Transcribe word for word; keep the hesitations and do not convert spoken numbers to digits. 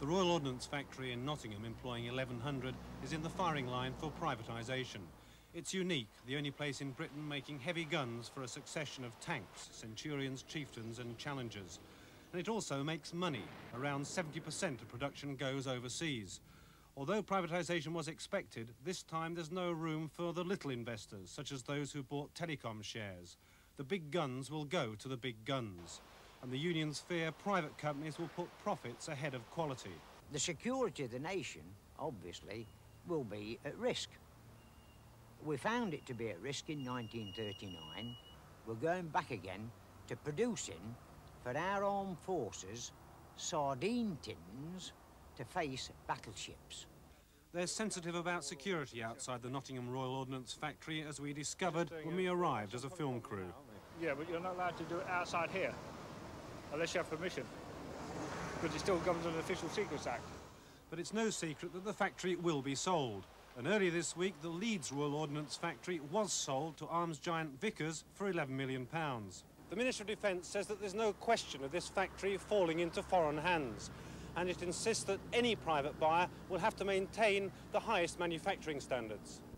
The Royal Ordnance Factory in Nottingham, employing eleven hundred, is in the firing line for privatisation. It's unique, the only place in Britain making heavy guns for a succession of tanks, Centurions, Chieftains and Challengers. And it also makes money. Around seventy percent of production goes overseas. Although privatisation was expected, this time there's no room for the little investors, such as those who bought telecom shares. The big guns will go to the big guns. And the unions fear private companies will put profits ahead of quality. The security of the nation, obviously, will be at risk. We found it to be at risk in nineteen thirty-nine. We're going back again to producing, for our armed forces, sardine tins to face battleships. They're sensitive about security outside the Nottingham Royal Ordnance Factory, as we discovered when we arrived as a film crew. Yeah, but you're not allowed to do it outside here, unless you have permission, because it still governs under the Official Secrets Act. But it's no secret that the factory will be sold. And earlier this week, the Leeds Royal Ordnance Factory was sold to arms giant Vickers for eleven million pounds. The Minister of Defence says that there's no question of this factory falling into foreign hands, and it insists that any private buyer will have to maintain the highest manufacturing standards.